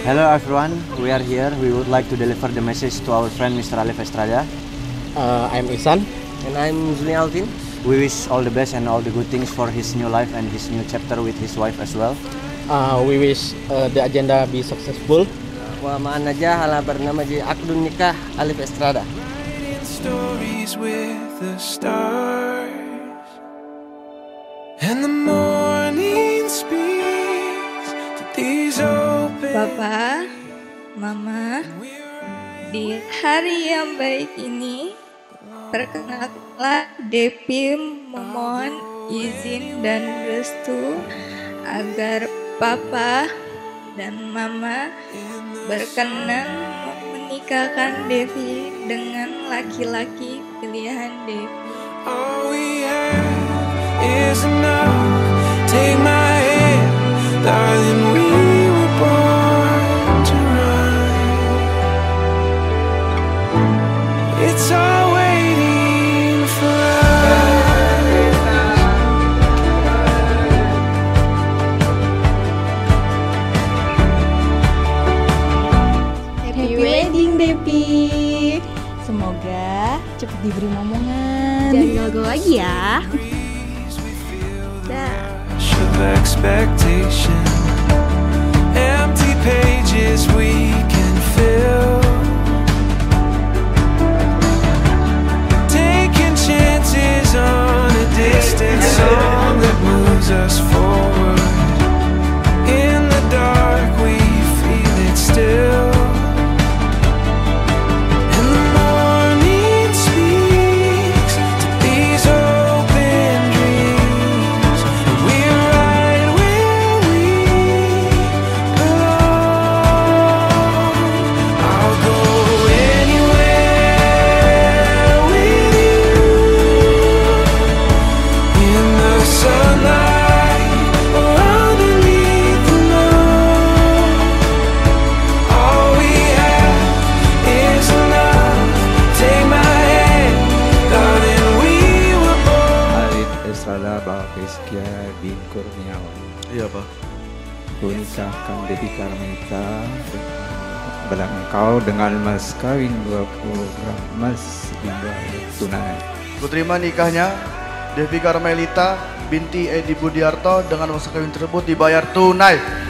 Hello everyone, we are here. We would like to deliver the message to our friend Mr. Alif Estrada. I'm Ihsan. And I'm Zuni Alvin. We wish all the best and all the good things for his new life and his new chapter with his wife as well. We wish the agenda be successful. Wa ma'an najah ala barnamij Aqdun Nikah Alif Estrada. Stories with the stars and the morning speaks to these open. Papa, Mama, di hari yang baik ini, perkenalkanlah Devi memohon izin dan restu agar Papa dan Mama berkenan menikahkan Devi dengan laki-laki pilihan Devi. All we have is enough. Take my hand, darling, we were born to run. It's all waiting for us. Happy wedding Devi. Semoga cepat diberi momongan. Jangan gagal lagi ya. Rush of expectation, empty pages we can fill, taking chances on a distant song that moves us forward. In the dark we feel it still. Rizkia bin Kurniawan. Iya Pak. Kunikahkan Devi Karmelita belang engkau dengan mas kawin 20 gram emas dibayar tunai. Kuterima nikahnya Devi Karmelita binti Edi Budiarto dengan mas kawin tersebut dibayar tunai.